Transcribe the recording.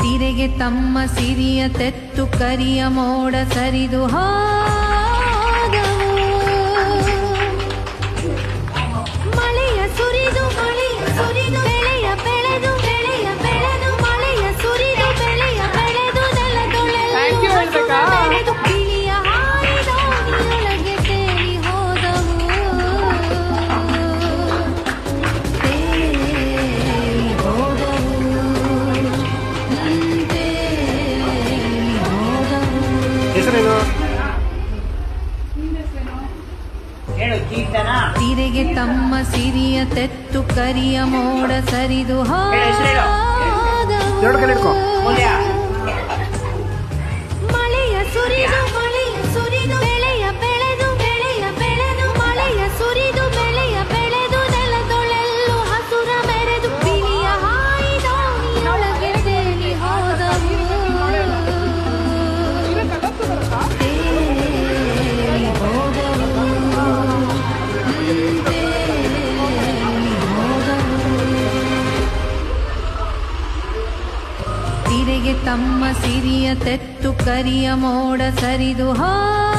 ತಿರೆಗೆ ತಮ್ಮ ಸಿರಿಯ ತೆತ್ತು ಕರಿಯ ಮೋಡ ಸರಿದು ಹೋದವು. ಮಳೆಯ ಸುರಿದು ಬೆಳೆಯ ಬೆಳೆದು ಮಳೆಯ ಸುರಿದು ಬೆಳೆಯ ಬೆಳೆದು ನೆಲದೊಳೆದು ಕಿಳಿಯ ಹಾರಿದ ನೀರೊಳಗೆ ತೇಲಿ ಹೋದವು. ಹೆಸರೇನು? ತಿರೆಗೆ ತಮ್ಮ ಸಿರಿಯ ತೆತ್ತು ಕರಿಯ ಮೋಡ ಸರಿದು ಹೋದವು. ಮಳೆಯ ಸುರಿದು ಬೆಳೆಯ ಬೆಳೆದು ಮಳೆಯ ಸುರಿದು ಬೆಳೆಯ ಬೆಳೆದು ನೆಲದೊಳೆಲ್ಲು ಹಸುರ ಮೆರೆದು ಕಿಳಿಯ ಹಾಯಿದ ನೀರೊಳಗೆ ತೇಲಿ ಹೋದವು. ತಿರೆಗೆ ತಮ್ಮ ಸಿರಿಯ ತೆತ್ತು ಕರಿಯ ಮೋಡ ಸರಿದು